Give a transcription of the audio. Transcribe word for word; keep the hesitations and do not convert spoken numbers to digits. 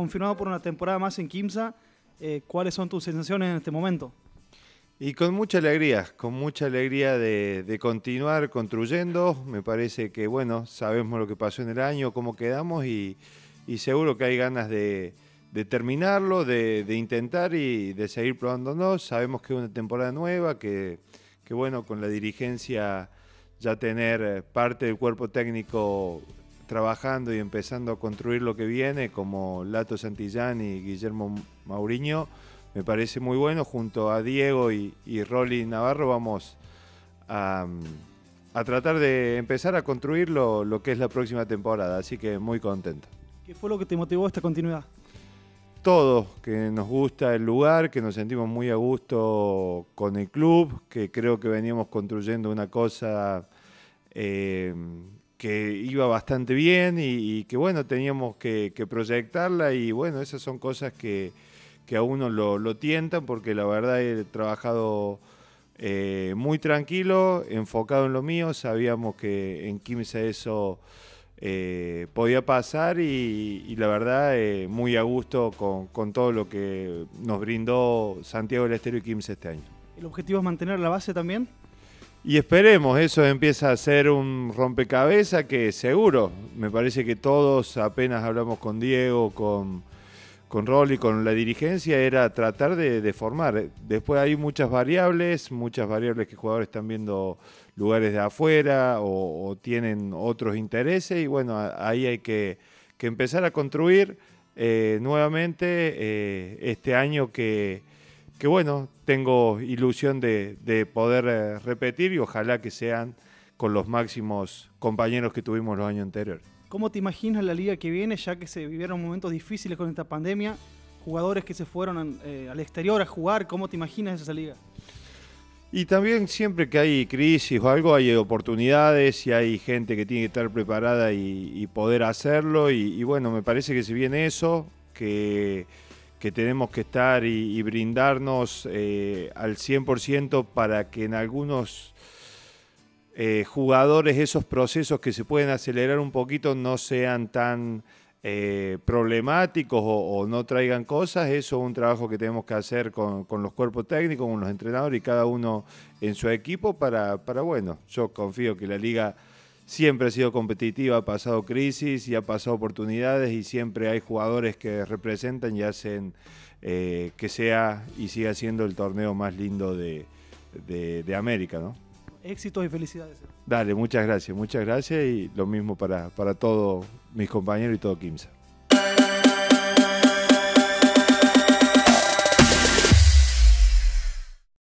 confirmado por una temporada más en Quimsa. Eh, ¿Cuáles son tus sensaciones en este momento? Y con mucha alegría, con mucha alegría de, de continuar construyendo. Me parece que, bueno, sabemos lo que pasó en el año, cómo quedamos y, y seguro que hay ganas de, de terminarlo, de, de intentar y de seguir probándonos. Sabemos que es una temporada nueva, que, que bueno, con la dirigencia ya tener parte del cuerpo técnico trabajando y empezando a construir lo que viene, como Lato Santillán y Guillermo Mauriño, me parece muy bueno. Junto a Diego y, y Rolly Navarro vamos a, a tratar de empezar a construir lo, lo que es la próxima temporada, así que muy contento. ¿Qué fue lo que te motivó a esta continuidad? Todo, que nos gusta el lugar, que nos sentimos muy a gusto con el club, que creo que veníamos construyendo una cosa eh, que iba bastante bien y, y que bueno, teníamos que, que proyectarla y bueno, esas son cosas que que a uno lo, lo tientan, porque la verdad he trabajado eh, muy tranquilo, enfocado en lo mío. Sabíamos que en Quimsa eso eh, podía pasar y, y la verdad eh, muy a gusto con, con todo lo que nos brindó Santiago del Estero y Quimsa este año. ¿El objetivo es mantener la base también? Y esperemos, eso empieza a ser un rompecabezas que seguro, me parece que todos apenas hablamos con Diego, con... con Rolly, con la dirigencia, era tratar de, de formar. Después hay muchas variables, muchas variables que jugadores están viendo lugares de afuera o, o tienen otros intereses y bueno, ahí hay que, que empezar a construir eh, nuevamente eh, este año que, que bueno, tengo ilusión de, de poder eh, repetir y ojalá que sean con los máximos compañeros que tuvimos los años anteriores. ¿Cómo te imaginas la liga que viene, ya que se vivieron momentos difíciles con esta pandemia? Jugadores que se fueron eh, al exterior a jugar, ¿cómo te imaginas esa liga? Y también siempre que hay crisis o algo, hay oportunidades y hay gente que tiene que estar preparada y, y poder hacerlo. Y, y bueno, me parece que si viene eso, que, que tenemos que estar y, y brindarnos eh, al cien por ciento para que en algunos... Eh, jugadores, esos procesos que se pueden acelerar un poquito no sean tan eh, problemáticos o, o no traigan cosas. Eso es un trabajo que tenemos que hacer con, con los cuerpos técnicos, con los entrenadores y cada uno en su equipo para, para, bueno, yo confío que la liga siempre ha sido competitiva, ha pasado crisis y ha pasado oportunidades y siempre hay jugadores que representan y hacen eh, que sea y siga siendo el torneo más lindo de, de, de América, ¿no? Éxitos y felicidades. Dale, muchas gracias, muchas gracias y lo mismo para, para todos mis compañeros y todo Quimsa.